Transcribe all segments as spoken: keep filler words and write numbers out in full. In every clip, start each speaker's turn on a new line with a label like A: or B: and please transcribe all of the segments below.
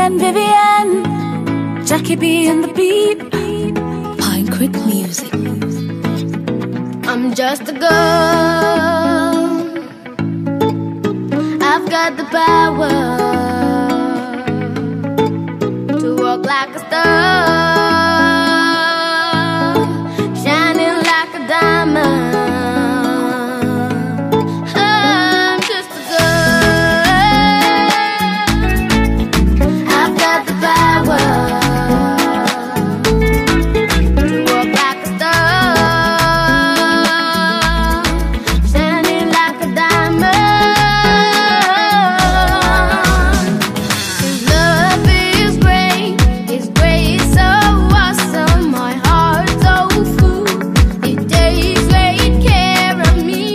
A: Vivian, Vivian, Jackie B and the beat, Pine Creek music.
B: I'm just a girl, I've got the power to walk like a star, shining like a diamond. I'm just a girl, I've got the power to walk like a star, shining like a diamond. Love is great, it's great, so awesome. My heart's so full, it takes great care of me.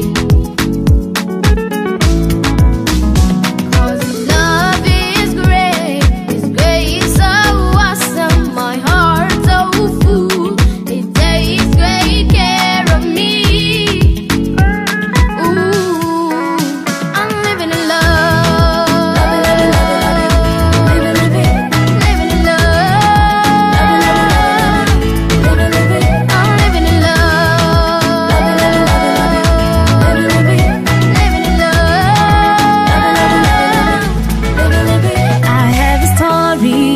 B: 'Cause love is great, it's great, so awesome. My heart's so full, it takes great care of me. Ooh, I'm living in love, living in love, I'm living in love, living in love.
A: I have a story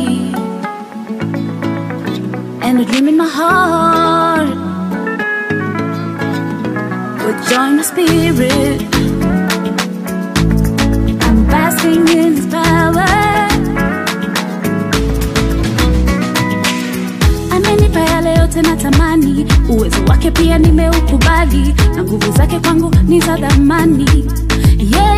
A: and a dream in my heart, with joy in my spirit. I'm basking in His power. Amenipa yale yote natamani, uwezo wake pia nimeukubali, na nguvu zake kwangu ni za dhamani. Yeah,